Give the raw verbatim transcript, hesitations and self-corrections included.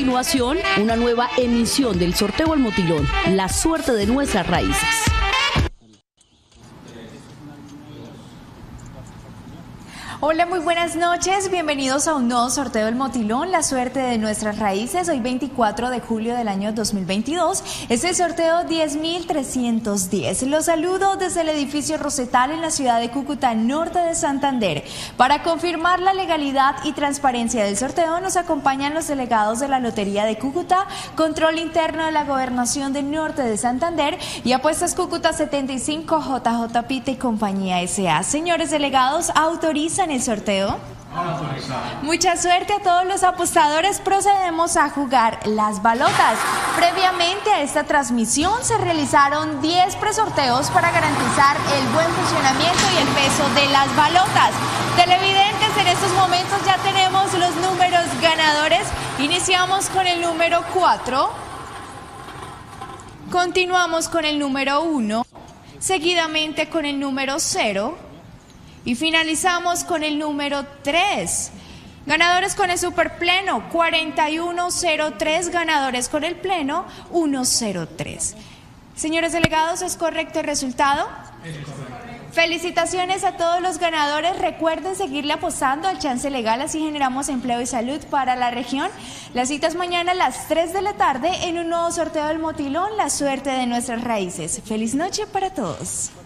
continuación, una nueva emisión del sorteo al motilón, la suerte de nuestras raíces. Hola, muy buenas noches, bienvenidos a un nuevo sorteo del motilón, la suerte de nuestras raíces, hoy veinticuatro de julio del año dos mil veintidós, es el sorteo diez mil trescientos diez. Los saludo desde el edificio Rosetal en la ciudad de Cúcuta, norte de Santander. Para confirmar la legalidad y transparencia del sorteo nos acompañan los delegados de la Lotería de Cúcuta, Control Interno de la Gobernación del Norte de Santander y Apuestas Cúcuta setenta y cinco, J J Pita y Compañía S A. Señores delegados, ¿autorizan el sorteo? Mucha suerte a todos los apostadores. Procedemos a jugar las balotas. Previamente a esta transmisión se realizaron diez presorteos para garantizar el buen funcionamiento y el peso de las balotas. Televidentes, en estos momentos ya tenemos los números ganadores. Iniciamos con el número cuatro, continuamos con el número uno, seguidamente con el número cero y finalizamos con el número tres. Ganadores con el superpleno cuarenta y uno cero tres, ganadores con el pleno uno cero tres. Señores delegados, ¿es correcto el resultado? Es correcto. Felicitaciones a todos los ganadores. Recuerden seguirle apostando al chance legal, así generamos empleo y salud para la región. La cita es mañana a las tres de la tarde en un nuevo sorteo del motilón, la suerte de nuestras raíces. Feliz noche para todos.